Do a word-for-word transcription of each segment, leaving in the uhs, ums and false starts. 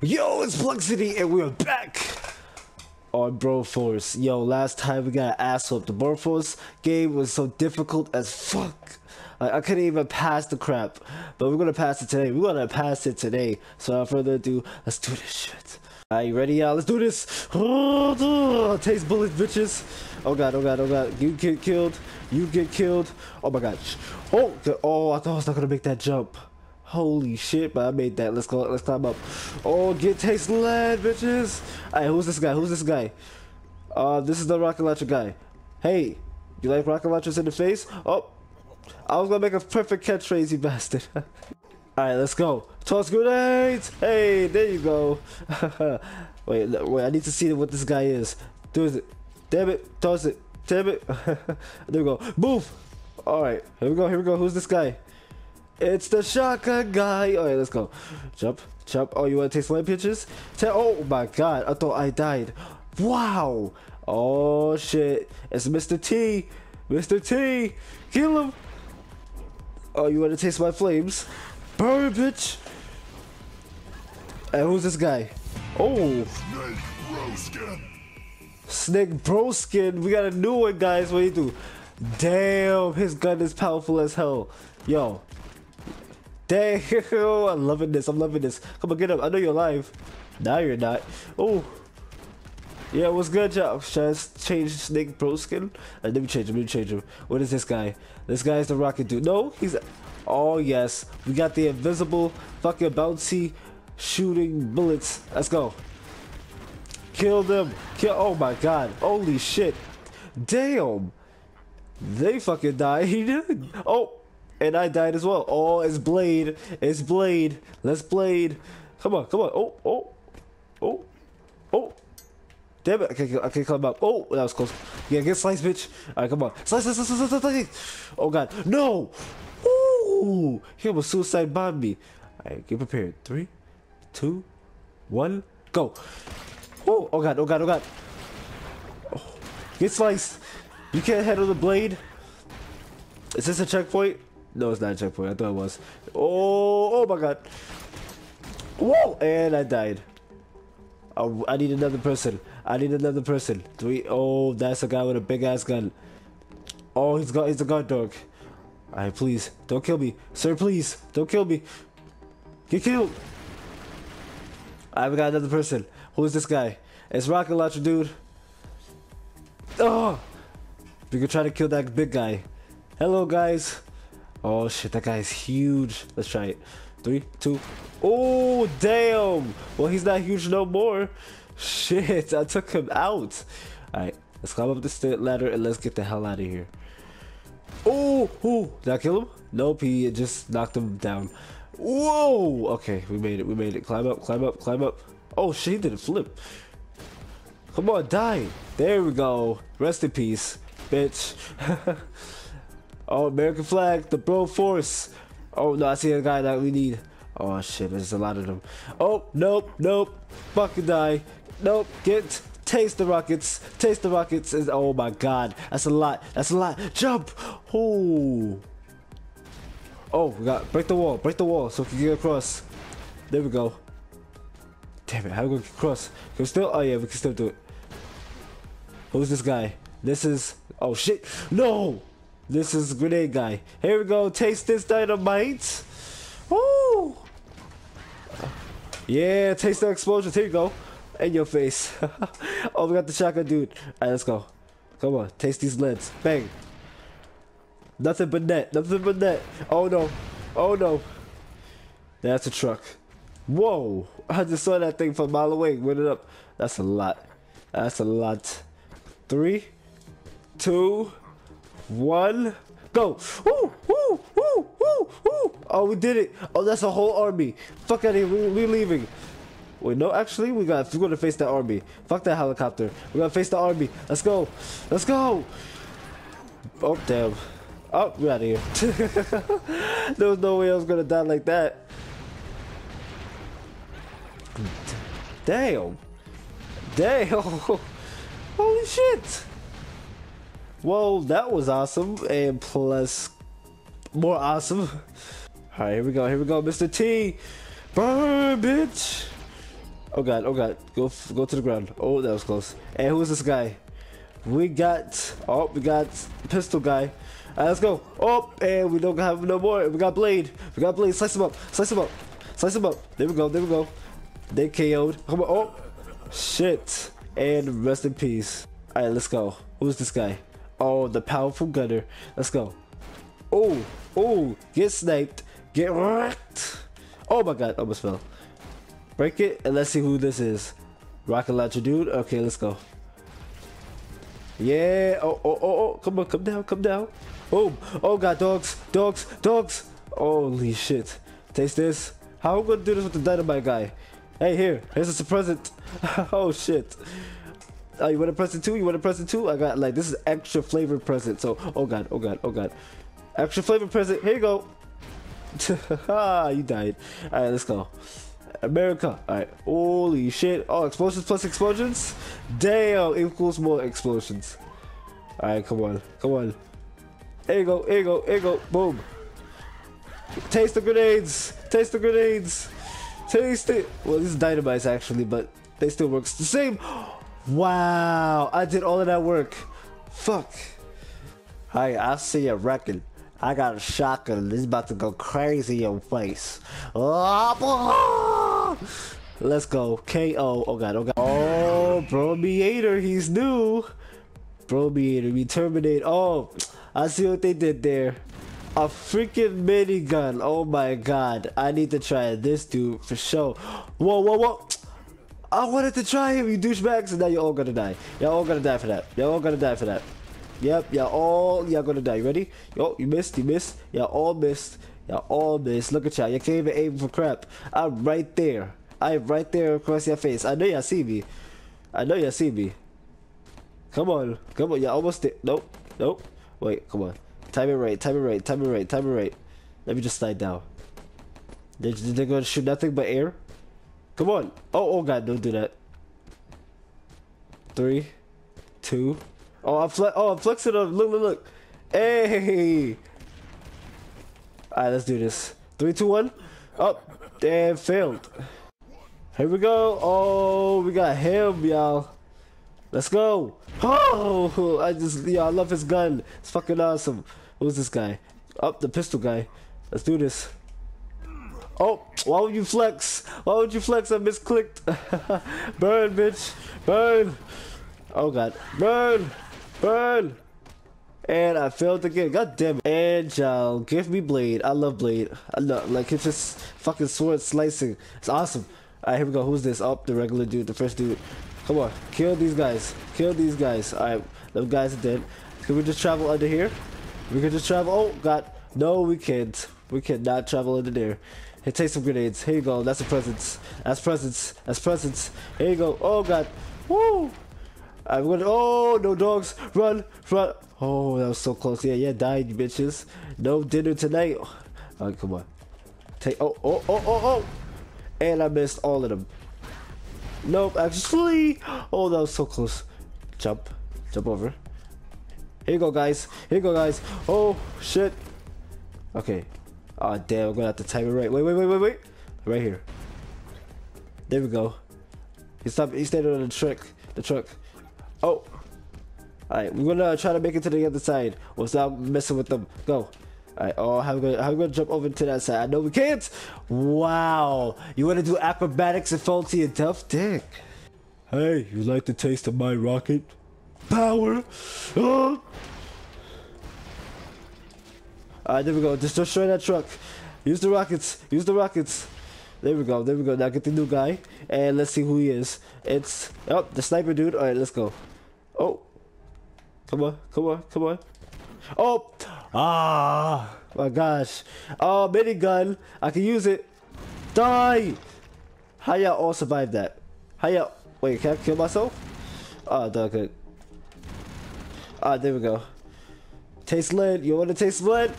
Yo, it's Pluxity, and we're back on Broforce. Yo, last time we got an ass whooped. The Broforce game was so difficult as fuck. Like, I couldn't even pass the crap, but we're gonna pass it today. We're gonna pass it today. So without further ado, let's do this shit. Are you ready, y'all? Let's do this. Oh, taste bullets, bitches. Oh god, oh god, oh god. You get killed. You get killed. Oh my god. Oh, oh, I thought I was not gonna make that jump. Holy shit, but I made that. Let's go. Let's climb up. Oh, get taste lead, bitches. Alright, who's this guy? Who's this guy? Uh, this is the rocket launcher guy. Hey, you like rocket launchers in the face? Oh, I was gonna make a perfect catchphrase, you bastard. Alright, let's go. Toss grenades. Hey, there you go. wait, wait. I need to see what this guy is. Do it. Damn it. Toss it. Damn it. There we go. Move. Alright, here we go. Here we go. Who's this guy? It's the shotgun guy. Alright, let's go. Jump, jump. Oh, you want to take slam pitches? Oh my god, I thought I died. Wow. Oh shit. It's Mister T. Mister T. Kill him. Oh, you want to taste my flames? Burn, bitch. And who's this guy? Oh. Snake Broskin. Snake Broskin. We got a new one, guys. What do you do? Damn, his gun is powerful as hell. Yo. Damn, I'm loving this. I'm loving this. Come on, get up. I know you're alive. Now you're not. Oh. Yeah, what's good, y'all? Should I change Snake Broskin? Uh, let me change him. Let me change him. What is this guy? This guy is the rocket dude. No, he's... Oh, yes. We got the invisible, fucking bouncy, shooting bullets. Let's go. Kill them. Kill... Oh, my God. Holy shit. Damn. They fucking died. Oh. And I died as well. Oh, it's Blade. It's Blade. Let's Blade. Come on, come on. Oh, oh, oh, oh. Damn it. I can't, I can't climb up. Oh, that was close. Yeah, get sliced, bitch. All right, come on. Slice, slice, slice, slice, slice, slice. Oh, God. No. Ooh. He almost suicide bombed me. All right, get prepared. Three, two, one, go. Oh, oh, God. Oh, God. Oh, God. Oh. Get sliced. You can't handle the blade. Is this a checkpoint? No, it's not a checkpoint. I thought it was. Oh, oh my god. Whoa! And I died. Oh, I need another person. I need another person. Three. Oh, that's a guy with a big ass gun. Oh, he's got. He's a guard dog. Alright, please don't kill me, sir. Please don't kill me. Get killed. I've got another person. Who's this guy? It's rocket launcher, dude. Oh, we could try to kill that big guy. Hello, guys. Oh shit, that guy's huge. Let's try it. Three, two. Oh damn. Well, he's not huge no more. Shit, I took him out. All right, let's climb up the ladder and let's get the hell out of here. Oh, oh, did I kill him? Nope, he just knocked him down. Whoa. Okay, we made it. We made it. Climb up, climb up, climb up. Oh shit, he didn't flip. Come on, die. There we go. Rest in peace, bitch. Oh, American flag, the Broforce. Oh no, I see a guy that we need. Oh shit, there's a lot of them. Oh, nope, nope. Fucking die. Nope, get, taste the rockets. Taste the rockets. Is, oh my god, that's a lot. That's a lot. Jump. Oh. Oh, we got, break the wall. Break the wall so we can get across. There we go. Damn it, how are we gonna get across? Can we still, oh yeah, we can still do it. Who's this guy? This is, oh shit, no. This is grenade guy. Here we go. Taste this dynamite. Woo! Yeah, taste the explosion. Here you go. In your face. Oh, we got the shotgun dude. Alright, let's go. Come on. Taste these leads. Bang. Nothing but net. Nothing but net. Oh no. Oh no. That's a truck. Whoa. I just saw that thing from a mile away. Went it up. That's a lot. That's a lot. Three. Two. One, go! Woo, woo, woo, woo, woo! Oh, we did it! Oh, that's a whole army. Fuck out of here. We, we're leaving. Wait, no, actually, we got. We're gonna face that army. Fuck that helicopter. We're gonna face the army. Let's go. Let's go. Oh damn. Oh, we're out of here. There was no way I was gonna die like that. Damn. Damn. Holy shit. Well, that was awesome, and plus more awesome. Alright, here we go, here we go, Mister T. Burn, bitch. Oh god, oh god. Go go to the ground. Oh, that was close. And who's this guy? We got, oh, we got pistol guy. Alright, let's go. Oh, and we don't have no more. We got Blade. We got Blade. Slice him up. Slice him up. Slice him up. There we go. There we go. They K O'd. Come on. Oh, shit. And rest in peace. Alright, let's go. Who's this guy? Oh, the powerful gunner. Let's go. Oh, oh, get sniped. Get wrecked. Oh my god, almost fell. Break it, and let's see who this is. Rocket launcher dude. Okay, let's go. Yeah. Oh, oh, oh, oh. Come on, come down, come down. Boom. Oh god, dogs, dogs, dogs. Holy shit. Taste this. How am I gonna do this with the dynamite guy? Hey, here. Here's a present. Oh shit. Oh, you want a present too? You want a present too? I got like this is extra flavored present. So, oh god, oh god, oh god. Extra flavored present. Here you go. Ah, you died. All right, let's go. America. All right. Holy shit. Oh, explosions plus explosions. Damn, equals more explosions. All right, come on, come on. Here you go. Here you go. Here you go. Boom. Taste the grenades. Taste the grenades. Taste it. Well, this is dynamite actually, but they still works the same. Wow, I did all of that work. Fuck. Hey, I see a record. I got a shotgun and it's about to go crazy in your face. Let's go. K O. Oh god, oh god. Oh, Bromiator, he's new. Bromiator, we terminate. Oh, I see what they did there. A freaking minigun. Oh my god. I need to try this dude for sure. Whoa, whoa, whoa. I wanted to try him, you douchebags, and now you're all gonna die. Y'all all gonna die for that. Y'all all gonna die for that. Yep, y'all all, y'all gonna die. You ready? Yo, you missed, you missed. Y'all all missed. Y'all all missed. Look at y'all. You can't even aim for crap. I'm right there. I'm right there across your face. I know y'all see me. I know y'all see me. Come on. Come on. Y'all almost did. Nope. Nope. Wait, come on. Time it right. Time it right. Time it right. Time it right. Let me just slide down. They're, they're gonna shoot nothing but air. Come on. Oh, oh god, don't do that. Three, two. Oh, I'm fle oh, I'm flexing up. Look, look, look. Hey. All right, let's do this. Three, two, one. Oh, damn, failed. Here we go. Oh, we got him, y'all. Let's go. Oh, I just, yeah, I love his gun. It's fucking awesome. Who's this guy? Oh, the pistol guy. Let's do this. Oh, why would you flex? Why would you flex? I misclicked. Burn, bitch. Burn. Oh, God. Burn. Burn. And I failed again. God damn it. And y'all, give me Blade. I love Blade. I love, like, it's just fucking sword slicing. It's awesome. Alright, here we go. Who's this? Oh, the regular dude. The first dude. Come on. Kill these guys. Kill these guys. Alright, those guys are dead. Can we just travel under here? We can just travel. Oh, God. No, we can't. We cannot travel under there. Hey, take some grenades. Here you go. That's a presents. That's presents. That's presents. Here you go. Oh god. Woo! I'm gonna. Oh no, dogs! Run! Run! Oh, that was so close. Yeah, yeah, died, you bitches. No dinner tonight. Oh, come on. Take. Oh, oh, oh, oh, oh! And I missed all of them. Nope. Actually. Oh, that was so close. Jump. Jump over. Here you go, guys. Here you go, guys. Oh shit. Okay. Oh damn, I'm gonna have to time it right. Wait, wait, wait, wait, wait. Right here. There we go. He stopped. He stayed on the truck. The truck. Oh. Alright, we're gonna try to make it to the other side without messing with them. Go. Alright, oh, how we gonna how we gonna jump over to that side? I know we can't. Wow. You wanna do acrobatics and faulty and tough dick? Hey, you like the taste of my rocket power? Oh. Alright, there we go. Just destroy that truck. Use the rockets. Use the rockets. There we go. There we go. Now get the new guy. And let's see who he is. It's... Oh, the sniper dude. Alright, let's go. Oh. Come on. Come on. Come on. Oh. Ah. My gosh. Oh, minigun. I can use it. Die. How y'all all survive that? How y'all... Wait, can I kill myself? Oh, no, good. Ah, there we go. Taste lead. You want to taste lead?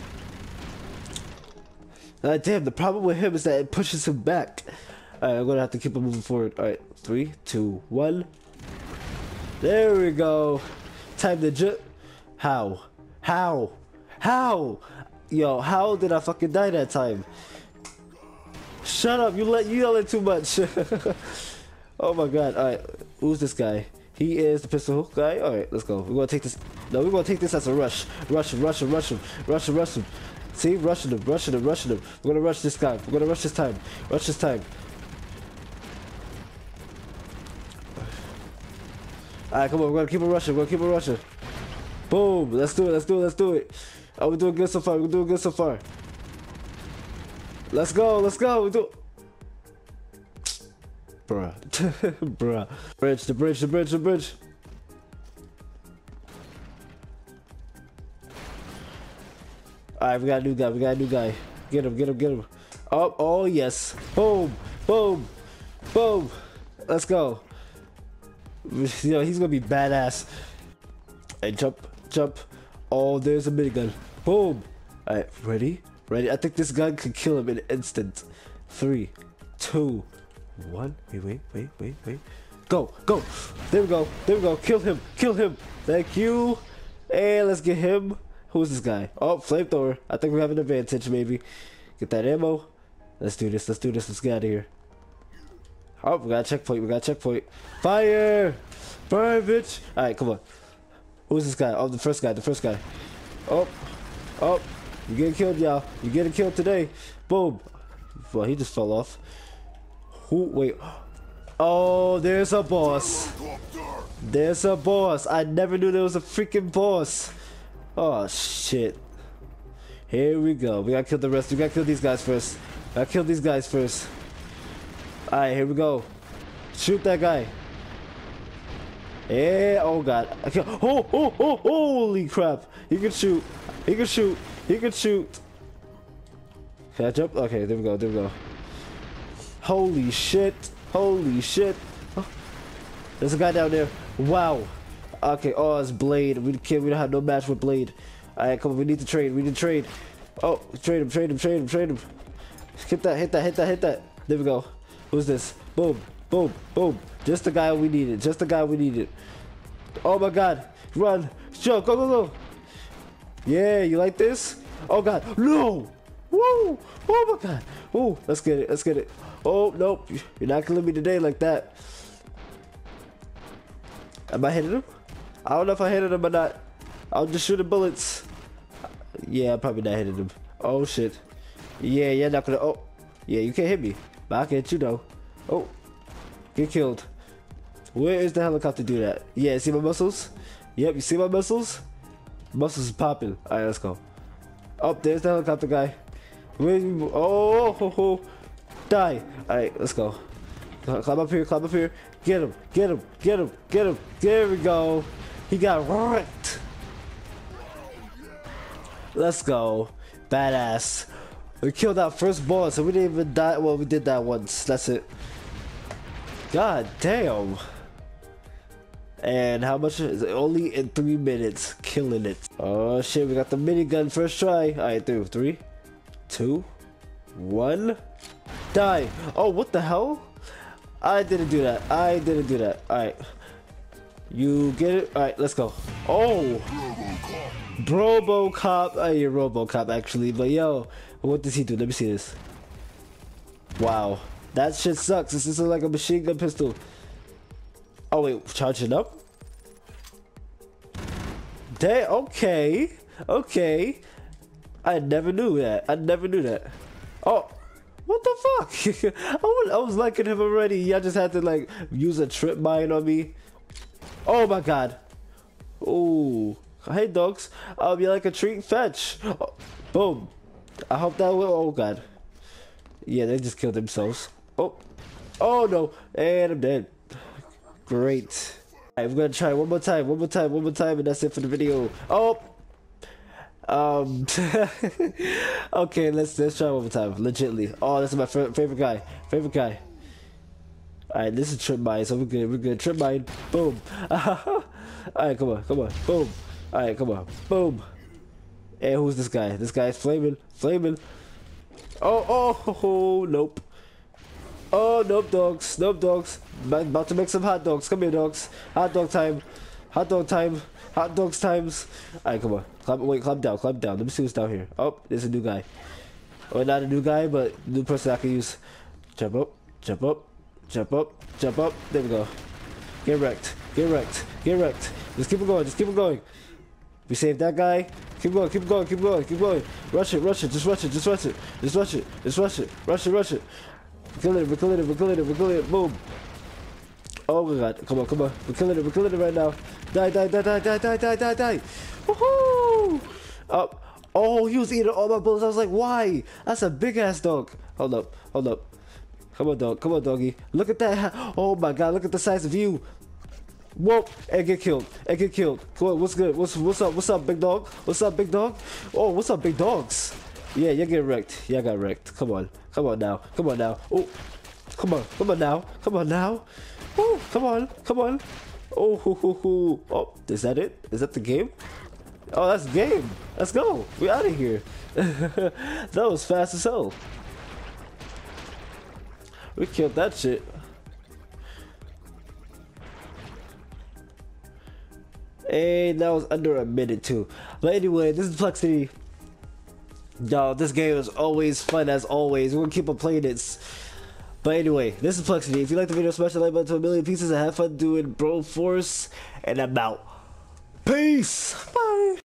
Uh, damn, the problem with him is that it pushes him back. Alright, I'm gonna have to keep him moving forward. Alright, three, two, one. There we go. Time to jump. How? How? How? Yo, how did I fucking die that time? shut up. You let you yelling too much. Oh my god. Alright, who's this guy? He is the pistol guy. Alright, let's go. We're gonna take this. No, we're gonna take this as a rush. Rush him, rush him, rush him, rush him, rush him. See, rushing him, rushing him, rushing him. We're gonna rush this guy. We're gonna rush this time. Rush this time. Alright, come on. We're gonna keep on rushing. We're gonna keep on rushing. Boom. Let's do it. Let's do it. Let's do it. Oh, we're doing good so far. We're doing good so far. Let's go. Let's go. We do. Bruh. Bruh. Bridge. The bridge. The bridge. The bridge. Alright, we got a new guy. We got a new guy. Get him. Get him. Get him. Oh. Oh yes. Boom. Boom. Boom. Let's go. You know, he's gonna be badass. Hey, jump. Jump. Oh, there's a minigun. Boom. Alright, ready? Ready? I think this gun could kill him in an instant. Three, two, one. Wait, wait, wait, wait, wait. Go, go. There we go. There we go. Kill him. Kill him. Thank you. And let's get him. Who's this guy? Oh, flamethrower. I think we have an advantage, maybe. Get that ammo. Let's do this. Let's do this. Let's get out of here. Oh, we got a checkpoint. We got a checkpoint. Fire! Fire, bitch! Alright, come on. Who's this guy? Oh, the first guy. The first guy. Oh. Oh. You getting killed, y'all. You getting killed today. Boom. Well, he just fell off. Who? Wait. Oh, there's a boss. There's a boss. I never knew there was a freaking boss. Oh, shit. Here we go. We gotta kill the rest. We gotta kill these guys first. We gotta kill these guys first. Alright, here we go. Shoot that guy. Yeah, oh god. I can't. Oh, oh, oh, holy crap. He can shoot. He can shoot. He can shoot. Can I jump? Okay, there we go. There we go. Holy shit. Holy shit. Oh, there's a guy down there. Wow. Okay, oh, it's Blade. We can't, we don't have no match with Blade. Alright, come on. We need to trade. We need to trade. Oh, trade him, trade him, trade him, trade him. Hit that, hit that, hit that, hit that. There we go. Who's this? Boom, boom, boom. Just the guy we needed. Just the guy we needed. Oh my god. Run. Go, go, go, go. Yeah, you like this? Oh god. No. Woo. Oh my god. Ooh, let's get it. Let's get it. Oh, nope. You're not killing me today like that. Am I hitting him? I don't know if I hit him or not. I'll just shoot the bullets. Yeah, I'm probably not hitting him. Oh shit. Yeah, you're not gonna. Oh. Yeah, you can't hit me. But I can hit you though. Oh. Get killed. Where is the helicopter do that? Yeah, see my muscles? Yep, you see my muscles? Muscles is popping. Alright, let's go. Oh, there's the helicopter guy. Where you? Oh, ho, ho. Die. Alright, let's go. Climb up here, climb up here. Get him, get him, get him, get him. There we go. He got wrecked. Let's go. Badass. We killed that first boss and we didn't even die. Well, we did that once. That's it. God damn. And how much is it? Only in three minutes. Killing it. Oh shit, we got the minigun first try. Alright, through. Three, two, one. Die. Oh, what the hell? I didn't do that. I didn't do that. Alright. You get it? Alright, let's go. Oh! Robocop. Oh, you're Robocop actually. But yo, what does he do? Let me see this. Wow. That shit sucks. This is like a machine gun pistol. Oh wait, charge it up? Damn, okay. Okay. I never knew that. I never knew that. Oh, what the fuck? I, was, I was liking him already. Y'all just had to like use a trip mine on me. Oh my god. Oh. Hey dogs. Um, you like a treat? Fetch. Oh, boom. I hope that will. Oh god. Yeah, they just killed themselves. Oh. Oh no. And I'm dead. Great. Alright, we're gonna try one more time, one more time, one more time, and that's it for the video. Oh! Um... okay, let's let's try one more time, legitly. Oh, this is my favorite guy. Favorite guy. Alright, this is trip mine, so we're good, we're good. Trip mine. Boom. Alright, come on, come on. Boom. Alright, come on. Boom. And who's this guy? This guy's flaming. Flaming. Oh, oh, oh, oh, nope. Oh, nope, dogs. Nope, dogs. About to make some hot dogs. Come here, dogs. Hot dog time. Hot dog time. Hot dogs times. Alright, come on. Climb, wait, climb down. Climb down. Let me see what's down here. Oh, there's a new guy. Or not a new guy, but new person I can use. Jump up, jump up, jump up, jump up. There we go. Get wrecked, get wrecked, get wrecked. Just keep it going, just keep it going. We saved that guy. Keep going, keep going, keep going, keep going. Rush it, rush it, just rush it, just rush it, just rush it, just rush it, rush it, rush it. Kill it, we're killing it, we're killing it, we're killing it, boom. Oh my god, come on, come on. We're killing it, we're killing it right now. Die, die, die, die, die, die, die, die, die. Woohoo! Up. Oh, he was eating all my bullets. I was like, why? That's a big ass dog. Hold up, hold up. Come on, dog. Come on, doggy. Look at that. Oh my god, look at the size of you. Whoa, and get killed. And get killed. Come on, what's good? What's what's up? What's up, big dog? What's up, big dog? Oh, what's up, big dogs? Yeah, you get wrecked. Yeah, I got wrecked. Come on. Come on now. Come on now. Oh, come on. Come on now. Come on now. Oh, come on. Come on. Oh, hoo, hoo, hoo. Oh, is that it? Is that the game? Oh, that's the game. Let's go. We out of here. That was fast as hell. We killed that shit. And that was under a minute too. But anyway, this is Plexity. Yo, this game is always fun as always. We're gonna keep on playing it. But anyway, this is Plexity. If you like the video, smash the like button to a million pieces and have fun doing Bro Force. And I'm out. Peace. Bye.